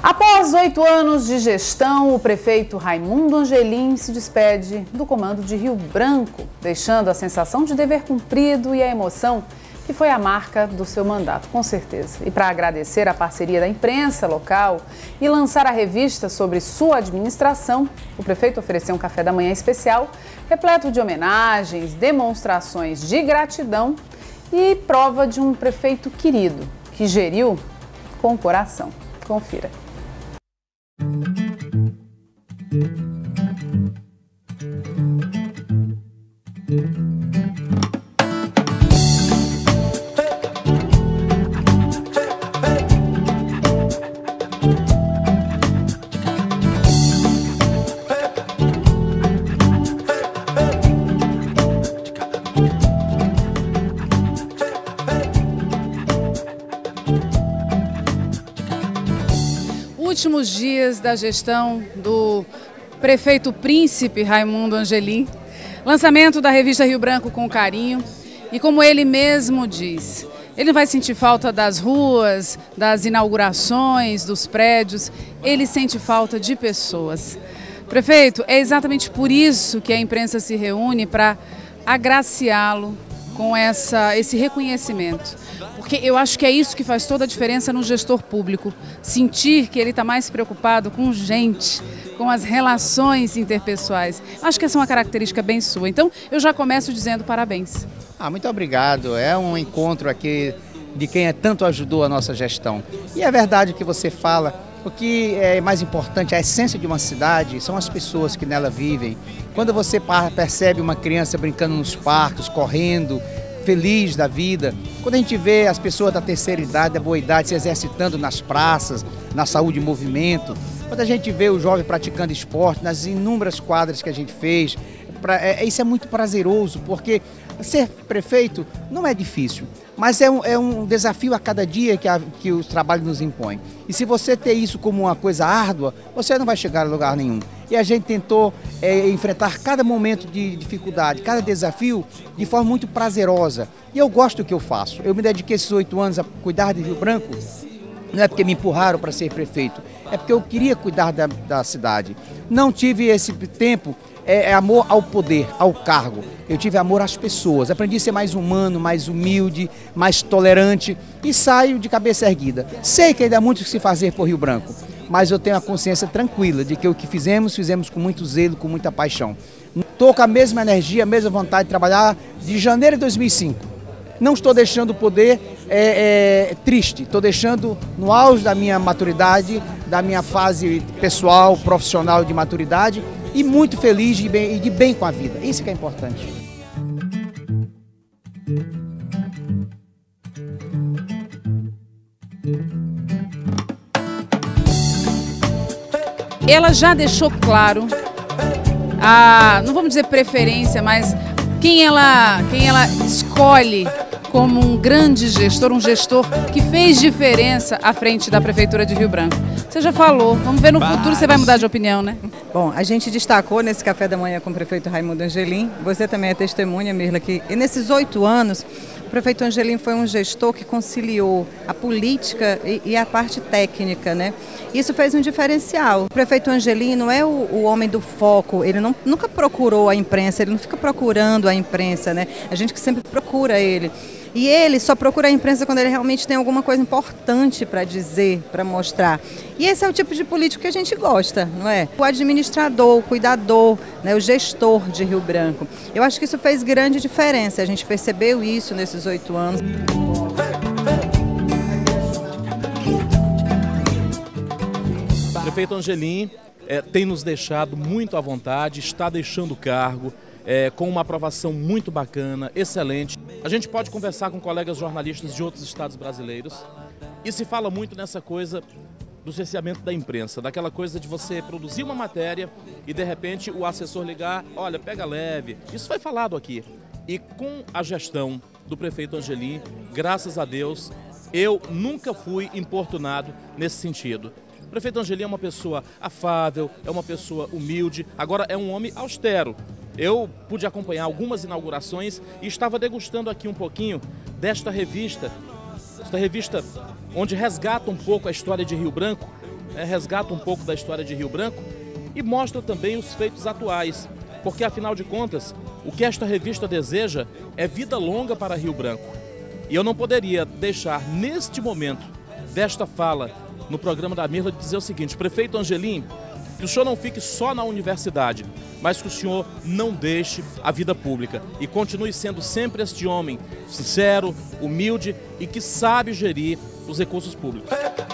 Após 8 anos de gestão, o prefeito Raimundo Angelim se despede do comando de Rio Branco, deixando a sensação de dever cumprido e a emoção que foi a marca do seu mandato, com certeza. E para agradecer a parceria da imprensa local e lançar a revista sobre sua administração, o prefeito ofereceu um café da manhã especial, repleto de homenagens, demonstrações de gratidão e prova de um prefeito querido, que geriu com o coração. Confira. Últimos dias da gestão do prefeito Príncipe Raimundo Angelim, lançamento da revista Rio Branco com carinho e, como ele mesmo diz, ele vai sentir falta das ruas, das inaugurações, dos prédios, ele sente falta de pessoas. Prefeito, é exatamente por isso que a imprensa se reúne para agraciá-lo com esse reconhecimento. Porque eu acho que é isso que faz toda a diferença no gestor público. Sentir que ele está mais preocupado com gente, com as relações interpessoais. Acho que essa é uma característica bem sua. Então, eu já começo dizendo parabéns. Muito obrigado. É um encontro aqui de quem tanto ajudou a nossa gestão. E é verdade o que você fala. O que é mais importante, a essência de uma cidade, são as pessoas que nela vivem. Quando você percebe uma criança brincando nos parques, correndo, feliz da vida, quando a gente vê as pessoas da terceira idade, da boa idade se exercitando nas praças, na saúde e movimento, quando a gente vê o jovem praticando esporte, nas inúmeras quadras que a gente fez, isso é muito prazeroso, porque ser prefeito não é difícil, mas é um desafio a cada dia que os trabalhos nos impõem. E se você ter isso como uma coisa árdua, você não vai chegar a lugar nenhum. E a gente tentou enfrentar cada momento de dificuldade, cada desafio de forma muito prazerosa. E eu gosto do que eu faço. Eu me dediquei esses 8 anos a cuidar de Rio Branco, não é porque me empurraram para ser prefeito, é porque eu queria cuidar da cidade. Não tive esse tempo, amor ao poder, ao cargo. Eu tive amor às pessoas, aprendi a ser mais humano, mais humilde, mais tolerante e saio de cabeça erguida. Sei que ainda há muito que se fazer por Rio Branco, mas eu tenho a consciência tranquila de que o que fizemos com muito zelo, com muita paixão. Estou com a mesma energia, a mesma vontade de trabalhar de janeiro de 2005. Não estou deixando o poder triste, estou deixando no auge da minha maturidade, da minha fase pessoal, profissional de maturidade e muito feliz e de bem com a vida. Isso que é importante. Ela já deixou claro não vamos dizer preferência, mas quem ela escolhe como um grande gestor, um gestor que fez diferença à frente da Prefeitura de Rio Branco. Você já falou, vamos ver no futuro, você vai mudar de opinião, né? Bom, a gente destacou nesse café da manhã com o prefeito Raimundo Angelim, você também é testemunha, Mirla, que nesses 8 anos, o prefeito Angelim foi um gestor que conciliou a política e a parte técnica, né? Isso fez um diferencial. O prefeito Angelim não é o homem do foco, ele nunca procurou a imprensa, ele não fica procurando a imprensa, né? A gente que sempre procura ele. E ele só procura a imprensa quando ele realmente tem alguma coisa importante para dizer, para mostrar. E esse é o tipo de político que a gente gosta, não é? O administrador, o cuidador, né, o gestor de Rio Branco. Eu acho que isso fez grande diferença, a gente percebeu isso nesses 8 anos. O prefeito Angelim tem nos deixado muito à vontade, está deixando o cargo, com uma aprovação muito bacana, excelente. A gente pode conversar com colegas jornalistas de outros estados brasileiros e se fala muito nessa coisa do cerceamento da imprensa, daquela coisa de você produzir uma matéria e de repente o assessor ligar, olha, pega leve. Isso foi falado aqui. E com a gestão do prefeito Angelim, graças a Deus, eu nunca fui importunado nesse sentido. O prefeito Angelim é uma pessoa afável, é uma pessoa humilde, agora é um homem austero. Eu pude acompanhar algumas inaugurações e estava degustando aqui um pouquinho desta revista onde resgata um pouco a história de Rio Branco resgata um pouco da história de Rio Branco e mostra também os feitos atuais, porque afinal de contas, o que esta revista deseja é vida longa para Rio Branco. E eu não poderia deixar neste momento desta fala no programa da Mirla de dizer o seguinte: prefeito Angelim, que o senhor não fique só na universidade, mas que o senhor não deixe a vida pública e continue sendo sempre este homem sincero, humilde e que sabe gerir os recursos públicos.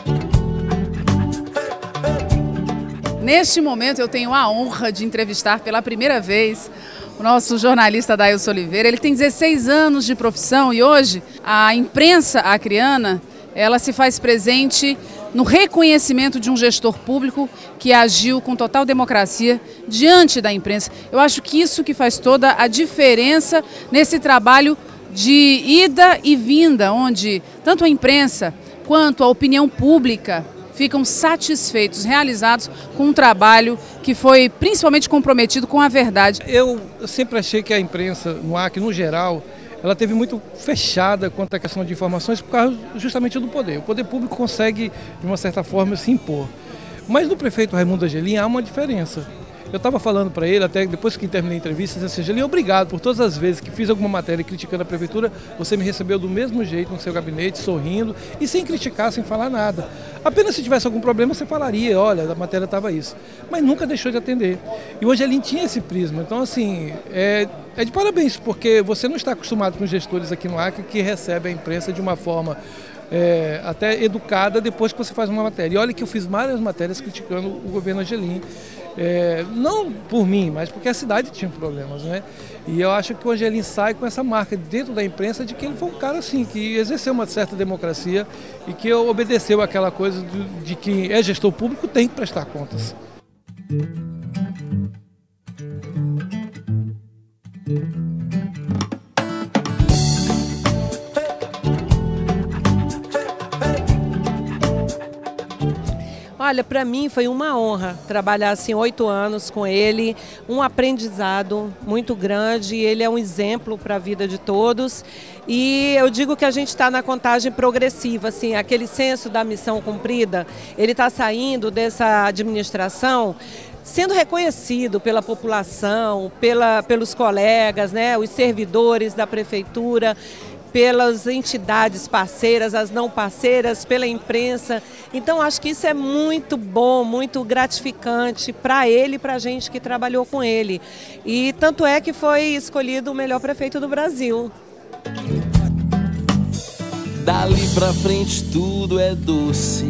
Neste momento eu tenho a honra de entrevistar pela primeira vez o nosso jornalista Dailson Oliveira. Ele tem 16 anos de profissão e hoje a imprensa acreana, ela se faz presente no reconhecimento de um gestor público que agiu com total democracia diante da imprensa. Eu acho que isso que faz toda a diferença nesse trabalho de ida e vinda, onde tanto a imprensa quanto a opinião pública ficam satisfeitos, realizados com um trabalho que foi principalmente comprometido com a verdade. Eu sempre achei que a imprensa no Acre, no geral, ela teve muito fechada quanto à questão de informações por causa justamente do poder. O poder público consegue, de uma certa forma, se impor. Mas no prefeito Raimundo Angelim há uma diferença. Eu estava falando para ele, até depois que terminei a entrevista, disse assim: Angelim, obrigado por todas as vezes que fiz alguma matéria criticando a prefeitura, você me recebeu do mesmo jeito no seu gabinete, sorrindo e sem criticar, sem falar nada. Apenas se tivesse algum problema você falaria, olha, a matéria estava isso. Mas nunca deixou de atender. E o Angelim tinha esse prisma. Então, assim, é de parabéns, porque você não está acostumado com gestores aqui no Acre que recebem a imprensa de uma forma até educada depois que você faz uma matéria. E olha que eu fiz várias matérias criticando o governo Angelim. Não por mim, mas porque a cidade tinha problemas, né? E eu acho que o Angelim sai com essa marca dentro da imprensa de que ele foi um cara assim, que exerceu uma certa democracia e que obedeceu aquela coisa de que é gestor público, tem que prestar contas. Olha, para mim foi uma honra trabalhar assim 8 anos com ele, um aprendizado muito grande, ele é um exemplo para a vida de todos e eu digo que a gente está na contagem progressiva, assim, aquele senso da missão cumprida, ele está saindo dessa administração sendo reconhecido pela população, pelos colegas, né, os servidores da prefeitura, pelas entidades parceiras, as não parceiras, pela imprensa. Então acho que isso é muito bom, muito gratificante para ele e para a gente que trabalhou com ele. E tanto é que foi escolhido o melhor prefeito do Brasil. Dali pra frente tudo é doce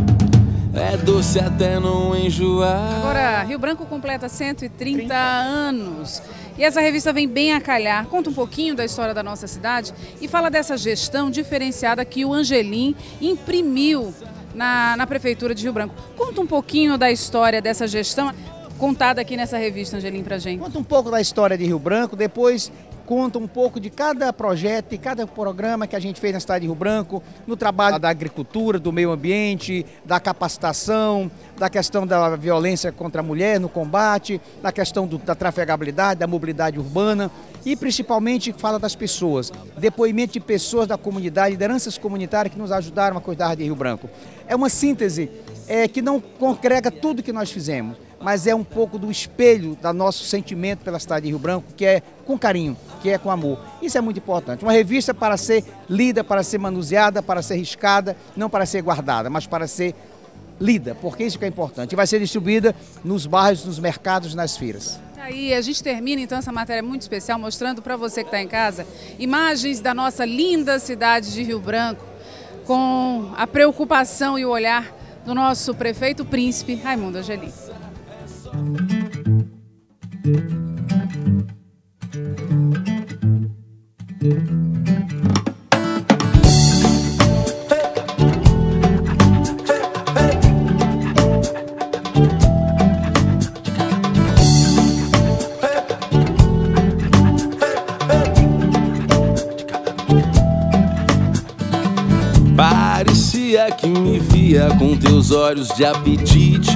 até não enjoar. Agora, Rio Branco completa 130 anos. E essa revista vem bem a calhar, conta um pouquinho da história da nossa cidade e fala dessa gestão diferenciada que o Angelim imprimiu na Prefeitura de Rio Branco. Conta um pouquinho da história dessa gestão contada aqui nessa revista, Angelim, pra gente. Conta um pouco da história de Rio Branco, depois conta um pouco de cada projeto e cada programa que a gente fez na cidade de Rio Branco, no trabalho da agricultura, do meio ambiente, da capacitação, da questão da violência contra a mulher no combate, da questão da trafegabilidade, da mobilidade urbana e principalmente fala das pessoas, depoimento de pessoas da comunidade, lideranças comunitárias que nos ajudaram a cuidar de Rio Branco. É uma síntese que não congrega tudo que nós fizemos, mas é um pouco do espelho do nosso sentimento pela cidade de Rio Branco, que é com carinho, que é com amor. Isso é muito importante. Uma revista para ser lida, para ser manuseada, para ser riscada, não para ser guardada, mas para ser lida, porque isso que é importante. E vai ser distribuída nos bairros, nos mercados, nas feiras. Aí a gente termina então essa matéria muito especial, mostrando para você que está em casa imagens da nossa linda cidade de Rio Branco, com a preocupação e o olhar do nosso prefeito príncipe Raimundo Angelim. Parecia que me via com teus olhos de apetite.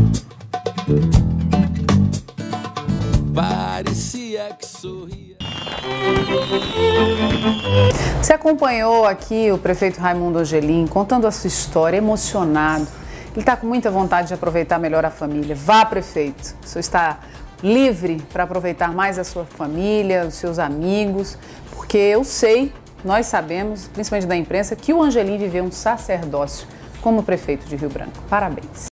Parecia que sorria. Você acompanhou aqui o prefeito Raimundo Angelim contando a sua história, emocionado. Ele está com muita vontade de aproveitar melhor a família. Vá, prefeito. O senhor está livre para aproveitar mais a sua família, os seus amigos, porque eu sei, nós sabemos, principalmente da imprensa, que o Angelim viveu um sacerdócio como prefeito de Rio Branco. Parabéns.